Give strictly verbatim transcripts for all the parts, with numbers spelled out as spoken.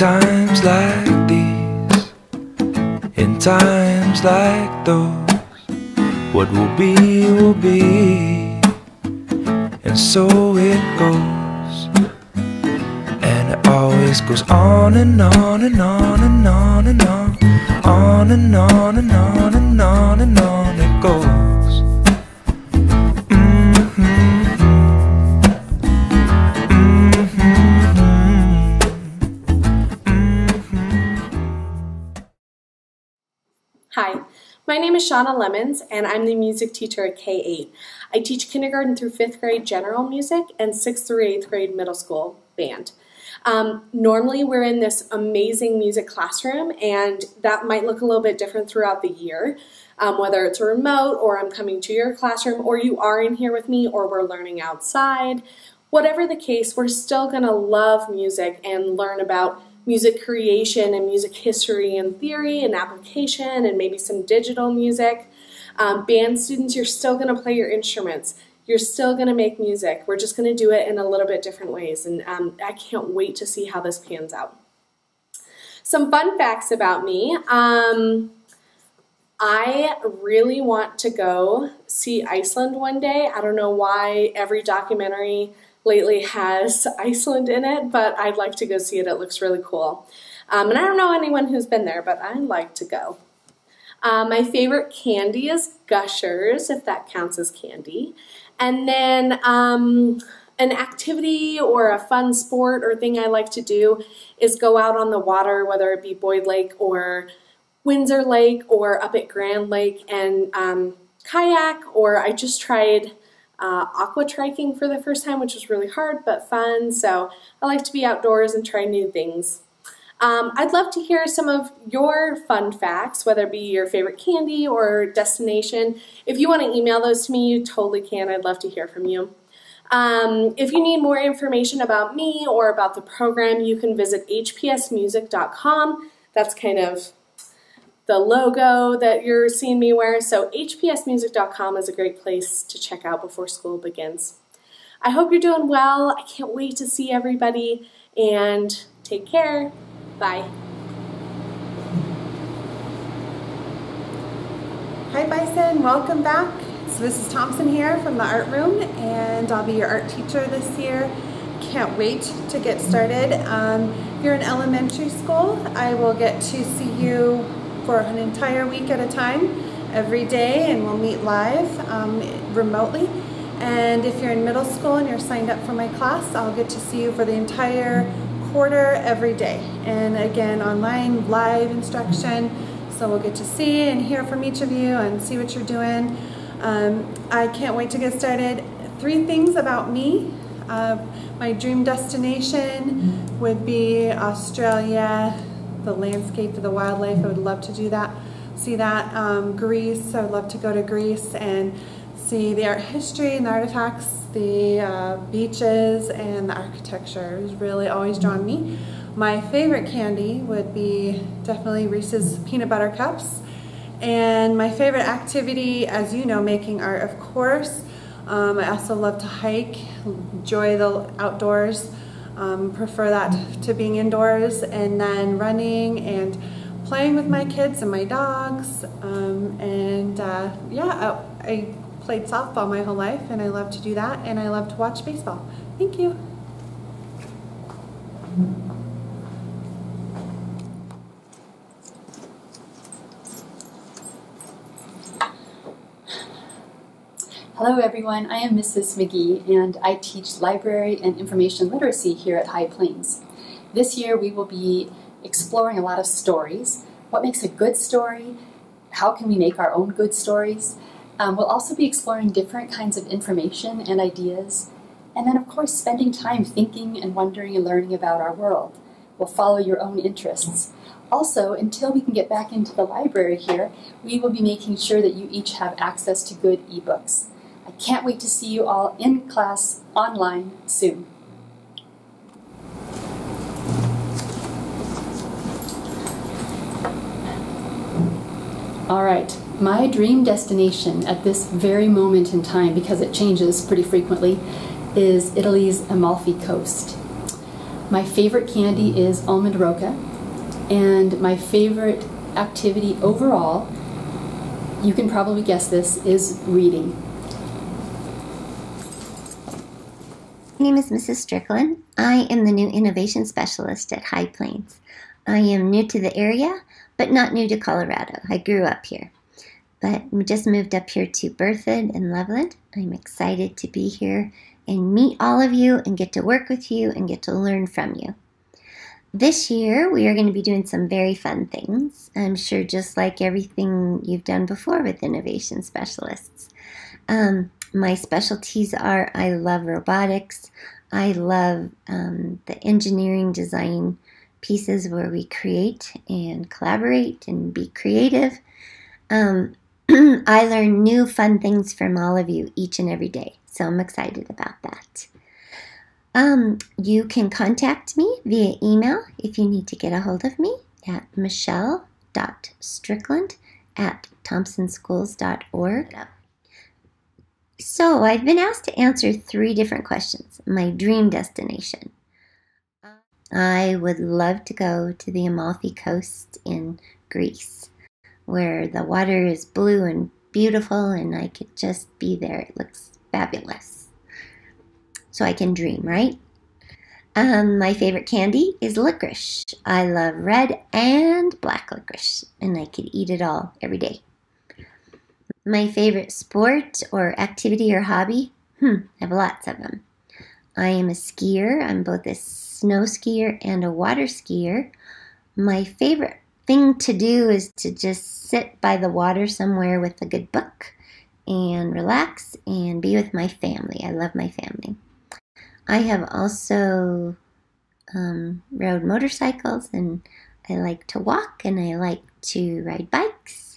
times like these, in times like those, what will be, will be, and so it goes. And it always goes on and on and on and on and on, on and on and on and on and on it goes. Hi, my name is Shauna Lemons and I'm the music teacher at K eight. I teach kindergarten through fifth grade general music and sixth through eighth grade middle school band. Um, normally we're in this amazing music classroom, and that might look a little bit different throughout the year, um, whether it's a remote or I'm coming to your classroom or you are in here with me or we're learning outside. Whatever the case, we're still going to love music and learn about music creation and music history and theory and application and maybe some digital music. Um, band students, you're still going to play your instruments. You're still going to make music. We're just going to do it in a little bit different ways, and um, I can't wait to see how this pans out. Some fun facts about me. Um, I really want to go see Iceland one day. I don't know why every documentary lately has Iceland in it, but I'd like to go see it. It looks really cool. Um, and I don't know anyone who's been there, but I'd like to go. Um, my favorite candy is Gushers, if that counts as candy. And then um, an activity or a fun sport or thing I like to do is go out on the water, whether it be Boyd Lake or Windsor Lake or up at Grand Lake, and um, kayak, or I just tried Uh, aqua triking for the first time, which was really hard but fun. So I like to be outdoors and try new things. Um, I'd love to hear some of your fun facts, whether it be your favorite candy or destination. If you want to email those to me, you totally can. I'd love to hear from you. Um, if you need more information about me or about the program, you can visit H P S music dot com. That's kind of the logo that you're seeing me wear. So H P S music dot com is a great place to check out before school begins. I hope you're doing well. I can't wait to see everybody, and take care. Bye. Hi Bison, welcome back. So Missus Thompson here from the art room, and I'll be your art teacher this year. Can't wait to get started. Um, if you're in elementary school, I will get to see you for an entire week at a time every day, and we'll meet live um, remotely. And if you're in middle school and you're signed up for my class, I'll get to see you for the entire quarter every day, and again online live instruction, so we'll get to see and hear from each of you and see what you're doing. um, I can't wait to get started. Three things about me. Uh, my dream destination would be Australia. The landscape, the wildlife, I would love to do that, see that. Um, Greece, I would love to go to Greece and see the art history and the artifacts, the uh, beaches and the architecture. It's really always drawn me. My favorite candy would be definitely Reese's Peanut Butter Cups. And my favorite activity, as you know, making art, of course. Um, I also love to hike, enjoy the outdoors. Um, prefer that to being indoors, and then running and playing with my kids and my dogs. Um, and uh, yeah, I, I played softball my whole life, and I love to do that, and I love to watch baseball. Thank you. Hello everyone, I am Missus McGee, and I teach library and information literacy here at High Plains. This year we will be exploring a lot of stories. What makes a good story? How can we make our own good stories? Um, we'll also be exploring different kinds of information and ideas, and then of course spending time thinking and wondering and learning about our world. We'll follow your own interests. Also, until we can get back into the library here, we will be making sure that you each have access to good ebooks. I can't wait to see you all in class online soon. All right, my dream destination at this very moment in time, because it changes pretty frequently, is Italy's Amalfi Coast. My favorite candy is almond roca, and my favorite activity overall, you can probably guess this, is reading. My name is Missus Strickland. I am the new Innovation Specialist at High Plains. I am new to the area, but not new to Colorado. I grew up here, but just moved up here to Berthoud and Loveland. I'm excited to be here and meet all of you and get to work with you and get to learn from you. This year, we are going to be doing some very fun things. I'm sure just like everything you've done before with Innovation Specialists. Um, My specialties are I love robotics. I love um, the engineering design pieces where we create and collaborate and be creative. Um, I learn new fun things from all of you each and every day, so I'm excited about that. Um, you can contact me via email if you need to get a hold of me at michelle dot strickland at thompson schools dot org. So I've been asked to answer three different questions. My dream destination. I would love to go to the Amalfi Coast in Greece, where the water is blue and beautiful and I could just be there. It looks fabulous. So I can dream, right? Um, my favorite candy is licorice. I love red and black licorice, and I could eat it all every day. My favorite sport or activity or hobby? Hmm, I have lots of them. I am a skier. I'm both a snow skier and a water skier. My favorite thing to do is to just sit by the water somewhere with a good book and relax and be with my family. I love my family. I have also um, rode motorcycles, and I like to walk, and I like to ride bikes,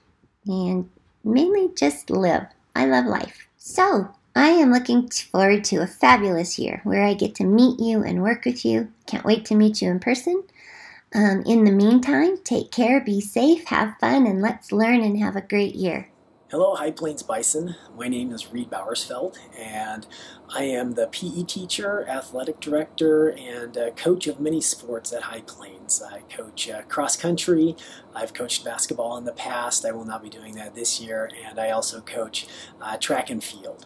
and mainly just live. I love life. So I am looking forward to a fabulous year where I get to meet you and work with you. Can't wait to meet you in person. Um, in the meantime, take care, be safe, have fun, and let's learn and have a great year. Hello, High Plains Bison. My name is Reed Bowersfeld, and I am the P E teacher, athletic director, and uh, coach of many sports at High Plains. I coach uh, cross country. I've coached basketball in the past. I will not be doing that this year, and I also coach uh, track and field.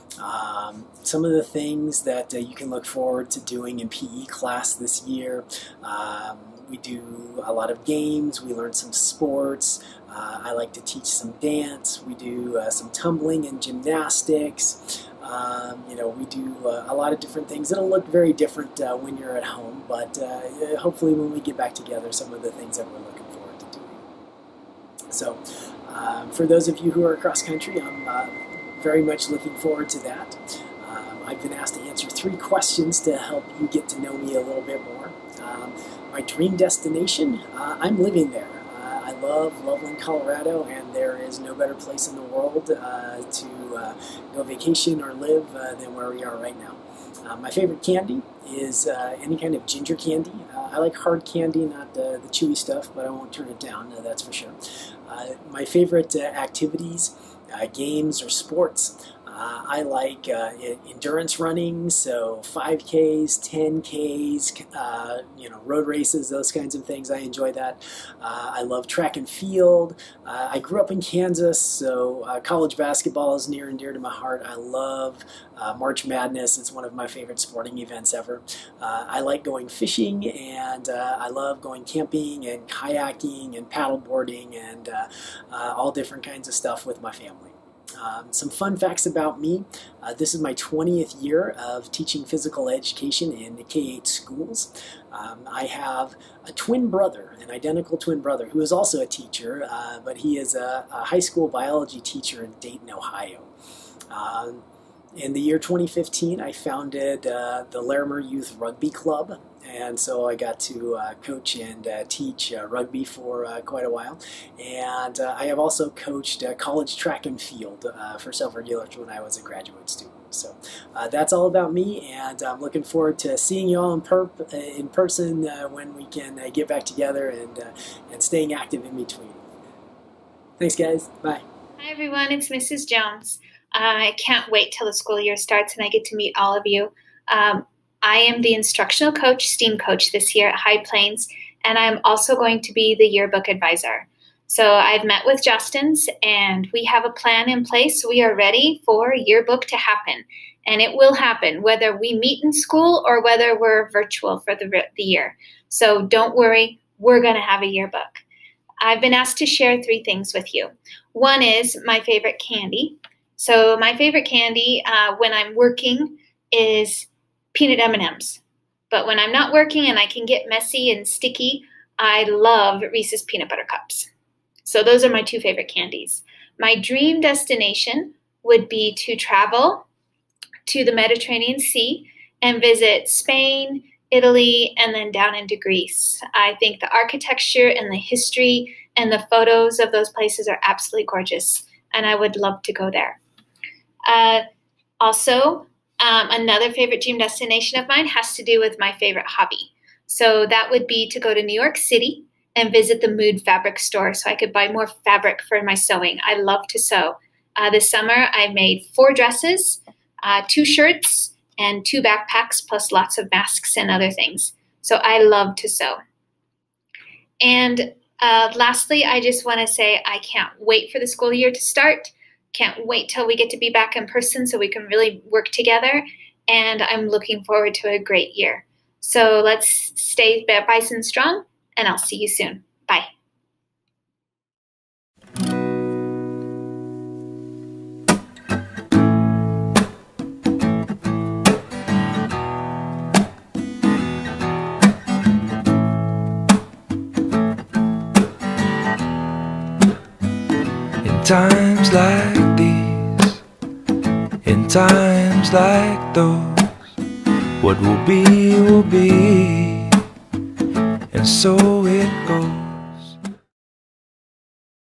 Um, some of the things that uh, you can look forward to doing in P E class this year. Um, we do a lot of games. We learn some sports. Uh, I like to teach some dance. We do uh, some tumbling and gymnastics. Um, you know, we do uh, a lot of different things. It'll look very different uh, when you're at home, but uh, hopefully when we get back together, some of the things that we're looking forward to doing. So, um, for those of you who are cross country, I'm uh, very much looking forward to that. Um, I've been asked to answer three questions to help you get to know me a little bit more. Um, my dream destination, uh, I'm living there. I love Loveland, Colorado, and there is no better place in the world uh, to uh, go vacation or live uh, than where we are right now. Uh, my favorite candy is uh, any kind of ginger candy. Uh, I like hard candy, not the, the chewy stuff, but I won't turn it down, uh, that's for sure. Uh, my favorite uh, activities, uh, games, or sports. Uh, I like uh, endurance running, so five Ks, ten Ks, uh, you know, road races, those kinds of things. I enjoy that. Uh, I love track and field. Uh, I grew up in Kansas, so uh, college basketball is near and dear to my heart. I love uh, March Madness. It's one of my favorite sporting events ever. Uh, I like going fishing, and uh, I love going camping and kayaking and paddleboarding and uh, uh, all different kinds of stuff with my family. Um, some fun facts about me. Uh, this is my twentieth year of teaching physical education in the K eight schools. Um, I have a twin brother, an identical twin brother, who is also a teacher, uh, but he is a, a high school biology teacher in Dayton, Ohio. Um, in the year twenty fifteen, I founded uh, the Larimer Youth Rugby Club. And so I got to uh, coach and uh, teach uh, rugby for uh, quite a while. And uh, I have also coached uh, college track and field uh, for several years when I was a graduate student. So uh, that's all about me, and I'm looking forward to seeing you all in, perp in person uh, when we can uh, get back together and, uh, and staying active in between. Thanks, guys. Bye. Hi, everyone. It's Missus Jones. Uh, I can't wait till the school year starts and I get to meet all of you. Um, I am the instructional coach, STEAM coach this year at High Plains, and I'm also going to be the yearbook advisor. So I've met with Justin's and we have a plan in place. We are ready for yearbook to happen, and it will happen whether we meet in school or whether we're virtual for the, the year. So don't worry, we're going to have a yearbook. I've been asked to share three things with you. One is my favorite candy. So my favorite candy uh, when I'm working is peanut M and M's. But when I'm not working and I can get messy and sticky, I love Reese's Peanut Butter Cups. So those are my two favorite candies. My dream destination would be to travel to the Mediterranean Sea and visit Spain, Italy, and then down into Greece. I think the architecture and the history and the photos of those places are absolutely gorgeous, and I would love to go there. Uh, also, um, another favorite dream destination of mine has to do with my favorite hobby. So that would be to go to New York City and visit the Mood fabric store so I could buy more fabric for my sewing. I love to sew. Uh, this summer, I made four dresses, uh, two shirts, and two backpacks, plus lots of masks and other things. So I love to sew. And uh, lastly, I just want to say I can't wait for the school year to start. Can't wait till we get to be back in person so we can really work together. And I'm looking forward to a great year. So let's stay Bison strong, and I'll see you soon. Bye. In times like these, in times like those, what will be, will be, and so it goes.